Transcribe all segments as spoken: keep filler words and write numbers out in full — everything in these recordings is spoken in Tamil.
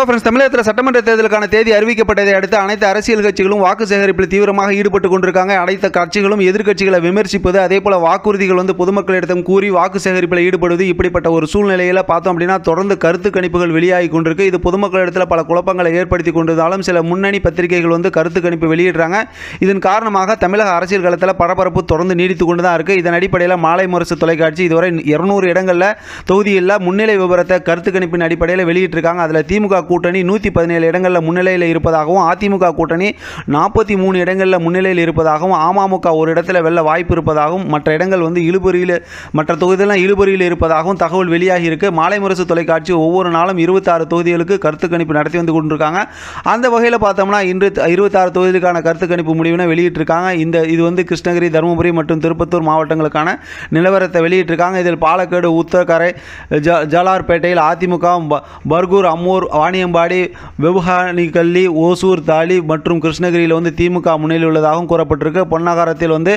ஃப்ரெண்ட்ஸ், தமிழகத்தில் சட்டமன்ற தேர்தலுக்கான தேதி அறிவிக்கப்பட்டதை அடுத்து அனைத்து அரசியல் கட்சிகளும் வாக்கு சேகரிப்பில் தீவிரமாக ஈடுபட்டு கொண்டிருக்காங்க. அனைத்து கட்சிகளும் எதிர்க்கட்சிகளை விமர்சிப்பது, அதே போல வாக்குறுதிகள் வந்து பொதுமக்களிடம் கூறி வாக்கு சேகரிப்பில் ஈடுபடுவது, இப்படிப்பட்ட ஒரு சூழ்நிலையில் பார்த்தோம் அப்படின்னா தொடர்ந்து கருத்து கணிப்புகள் வெளியாகி கொண்டிருக்கு. இது பொதுமக்களிடத்தில் பல குழப்பங்களை ஏற்படுத்தி கொண்டிருந்தாலும் சில முன்னணி பத்திரிகைகள் வந்து கருத்து கணிப்பு வெளியிடுறாங்க. இதன் காரணமாக தமிழக அரசியல் களத்தில் பரபரப்பு தொடர்ந்து நீடித்து கொண்டு தான் இருக்குது. இதன் அடிப்படையில் மாலை முரசு தொலைக்காட்சி இதுவரை இருநூறு இடங்களில் தொகுதியில் முன்னிலை விவரத்தை கருத்து கணிப்பின் அடிப்படையில் வெளியிட்டிருக்காங்க. அதில் திமுக கூட்டணி நூற்றி பதினேழு இடங்களில் முன்னிலையில் இருப்பதாகவும், அதிமுக கூட்டணி நாற்பத்தி மூணு இடங்களில் முன்னிலையில் இருப்பதாகவும், அமமுக ஒரு இடத்துல வெல்ல வாய்ப்பு இருப்பதாகவும், மற்ற இடங்கள் வந்து இழுபறியில் மற்ற தொகுதியெல்லாம் இழுபறியில் இருப்பதாகவும் தகவல் வெளியாகி இருக்கு. மாலை முரசு தொலைக்காட்சி ஒவ்வொரு நாளும் இருபத்தாறு தொகுதிகளுக்கு கருத்து கணிப்பு நடத்தி வந்து கொண்டிருக்காங்க. அந்த வகையில் பார்த்தோம்னா இன்று இருபத்தாறு தொகுதிகளுக்கான கருத்து கணிப்பு முடிவினை வெளியிட்டிருக்காங்க. இந்த இது வந்து கிருஷ்ணகிரி, தருமபுரி மற்றும் திருப்பத்தூர் மாவட்டங்களுக்கான நிலவரத்தை வெளியிட்டிருக்காங்க. இதில் பாலக்காடு, உத்தரகரை, ஜலார்பேட்டையில் அதிமுக, பர்கூர், அம்மூர், வாணியம்பாடி, வெபுகானிகல்லி, ஓசூர், தாலி மற்றும் கிருஷ்ணகிரியில் வந்து திமுக முன்னிலையில் உள்ளதாகவும் கூறப்பட்டிருக்கு. பொன்னகரத்தில் வந்து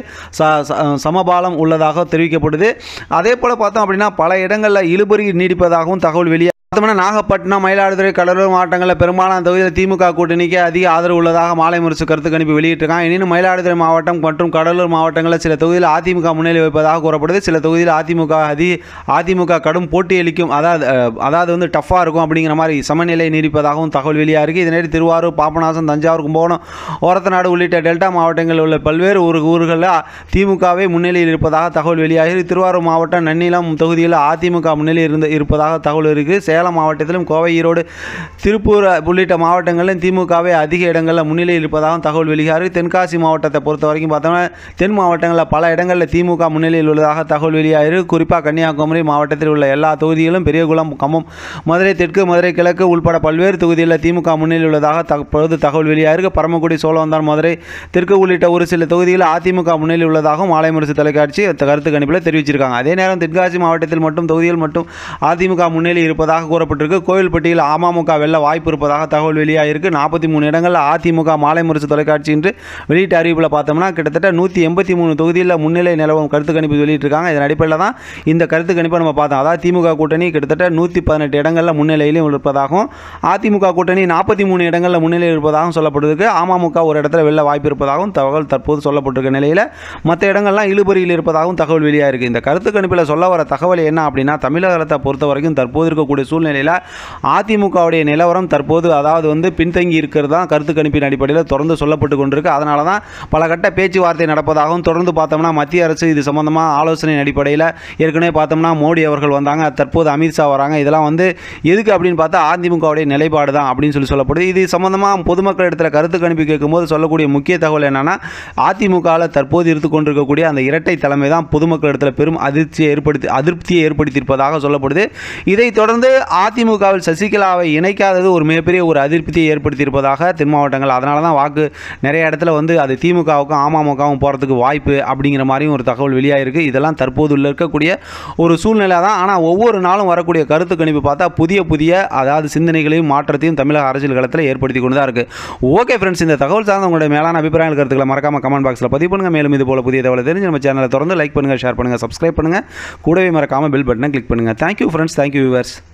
சமபாலம் உள்ளதாக தெரிவிக்கப்படுது. அதே போல் பார்த்தோம் அப்படின்னா பல இடங்களில் இழுபறி நீடிப்பதாகவும் தகவல் வெளியே நாகப்பட்டினம், மயிலாடுதுறை, கடலூர் மாவட்டங்களில் பெரும்பாலான தொகுதியில் திமுக கூட்டணிக்கு அதிக ஆதரவு உள்ளதாக மாலை முரசு கருத்து கணிப்பு வெளியிட்டிருக்காங்க. எனினும் மயிலாடுதுறை மாவட்டம் மற்றும் கடலூர் மாவட்டங்களில் சில தொகுதியில் அதிமுக முன்னிலை வைப்பதாக கூறப்படுது. சில தொகுதியில் அதிமுக அதி அதிமுக கடும் போட்டி அளிக்கும், அதாவது அதாவது வந்து டஃப்பாக இருக்கும் அப்படிங்கிற மாதிரி சமநிலை நீடிப்பதாகவும் தகவல் வெளியாக இருக்குது. இதனிடையே திருவாரூர், பாபநாசம், தஞ்சாவூர், கும்பகோணம், ஓரத்தநாடு உள்ளிட்ட டெல்டா மாவட்டங்களில் உள்ள பல்வேறு ஊர் ஊர்களில் திமுகவே முன்னிலையில் இருப்பதாக தகவல் வெளியாகி, திருவாரூர் மாவட்டம் நன்னிலம் தொகுதியில் அதிமுக முன்னிலையில் இருந்து இருப்பதாக தகவல் இருக்குது. சேலம் மாவட்டத்திலும் கோவை, ஈரோடு, திருப்பூர் உள்ளிட்ட மாவட்டங்களிலும் திமுகவே அதிக இடங்களில் முன்னிலையில் இருப்பதாகவும் தகவல் வெளியாகிறது. தென்காசி மாவட்டத்தை பொறுத்த வரைக்கும் பார்த்தோம்னா தென் மாவட்டங்களில் பல இடங்களில் திமுக முன்னிலையில் உள்ளதாக தகவல் வெளியாகிறது. குறிப்பாக கன்னியாகுமரி மாவட்டத்தில் உள்ள எல்லா தொகுதிகளும் பெரியகுளம், கம்பம், மதுரை தெற்கு, மதுரை கிழக்கு உள்பட பல்வேறு தொகுதிகளில் திமுக முன்னிலையில் உள்ளதாக தற்பொழுது தகவல் வெளியாகிறது. பரமக்குடி, சோழவந்தான், மதுரை தெற்கு உள்ளிட்ட ஒரு சில தொகுதிகளில் அதிமுக முன்னிலையில் உள்ளதாகவும் மாலை முரசு தொலைக்காட்சி கருத்து கணிப்பில் தெரிவிச்சிருக்காங்க. அதே நேரம் தென்காசி மாவட்டத்தில் மட்டும் தொகுதிகள் மட்டும் அதிமுக முன்னிலையில் இருப்பதாக கூறப்பட்டிருக்கு. கோவில்பட்டியில் அமமுக வெல்ல வாய்ப்பு இருப்பதாக தகவல் வெளியாகிருக்கு. நாற்பத்தி மூணு இடங்களில் அதிமுக மாலை முரசு தொலைக்காட்சி என்று வெளியிட்ட அறிவிப்பில் பார்த்தோம்னா கிட்டத்தட்ட நூற்றி எண்பத்தி மூணு தொகுதியில் முன்னிலை நிலவும் கருத்து கணிப்பு வெளியிட்டிருக்காங்க. இதன் அடிப்படையில் தான் இந்த கருத்து கணிப்பை நம்ம பார்த்தோம். அதாவது திமுக கூட்டணி கிட்டத்தட்ட நூற்றி பதினெட்டு இடங்களில் முன்னிலையிலும் இருப்பதாகவும், அதிமுக கூட்டணி நாற்பத்தி மூணு இடங்களில் முன்னிலையில் இருப்பதாகவும் சொல்லப்பட்டிருக்கு. அமமுக ஒரு இடத்துல வெல்ல வாய்ப்பு இருப்பதாகவும் தகவல் தற்போது சொல்லப்பட்டிருக்க நிலையில் மற்ற இடங்கள்லாம் இழுபறியில் இருப்பதாகவும் தகவல் வெளியாகிருக்கு. இந்த கருத்து கணிப்பில் சொல்ல வர தகவல் என்ன அப்படின்னா, தமிழகத்தை பொறுத்த வரைக்கும் தற்போது இருக்கக்கூடிய சூழ்நிலையில் அதிமுகவுடைய நிலவரம் தற்போது அதாவது வந்து பின்தங்கி இருக்கிறது தான் கருத்து கணிப்பின் அடிப்படையில் தொடர்ந்து சொல்லப்பட்டு கொண்டிருக்கு. அதனால தான் பல கட்ட பேச்சுவார்த்தை நடப்பதாகவும், தொடர்ந்து பார்த்தோம்னா மத்திய அரசு இது சம்பந்தமாக ஆலோசனை அடிப்படையில் ஏற்கனவே பார்த்தோம்னா மோடி அவர்கள் வந்தாங்க, தற்போது அமித்ஷா வராங்க. இதெல்லாம் வந்து எதுக்கு அப்படின்னு பார்த்தா அதிமுகவுடைய நிலைப்பாடு தான் அப்படின்னு சொல்லி சொல்லப்படுது. இது சம்பந்தமாக பொதுமக்கள் இடத்துல கருத்து கணிப்பு கேட்கும்போது சொல்லக்கூடிய முக்கிய தகவல் என்னன்னா, அதிமுகவில் தற்போது இருந்து கொண்டிருக்கக்கூடிய அந்த இரட்டை தலைமை தான் பொதுமக்கள் இடத்துல பெரும் அதிர்ச்சியை ஏற்படுத்தி அதிருப்தியை ஏற்படுத்தியிருப்பதாக சொல்லப்படுது. இதை தொடர்ந்து அதிமுகவில் சசிகலாவை இணைக்காதது ஒரு மிகப்பெரிய ஒரு அதிருப்தியை ஏற்படுத்தியிருப்பதாக தென் மாவட்டங்கள், அதனால தான் வாக்கு நிறைய இடத்துல வந்து அது திமுகவுக்கும் அமமுகவும் போகிறதுக்கு வாய்ப்பு அப்படிங்கிற மாதிரியும் ஒரு தகவல் வெளியாகிருக்கு. இதெல்லாம் தற்போது இருக்கக்கூடிய ஒரு சூழ்நிலை தான். ஆனால் ஒவ்வொரு நாளும் வரக்கூடிய கருத்து கணிப்பு பார்த்தா புதிய புதிய அதாவது சிந்தனைகளையும் மாற்றத்தையும் தமிழக அரசியல் களத்தில் ஏற்படுத்தி கொண்டு தான் இருக்குது. ஓகே ஃப்ரெண்ட்ஸ், இந்த தகவல் சார்ந்த உங்களுடைய மேலான அபிப்பிராயங்கள் கருத்துக்களை மறக்காம கமெண்ட் பாக்ஸில் பதிவு பண்ணுங்கள். மேலும் இது போல புதிய தகவலை தெரிஞ்சு நம்ம சேனலை தொடர்ந்து லைக் பண்ணுங்கள், ஷேர் பண்ணுங்கள், சப்ஸ்கிரைப் பண்ணுங்கள். கூடவே மறக்காமல் பெல் பட்டனை கிளிக் பண்ணுங்கள். Thank you friends, thank you viewers.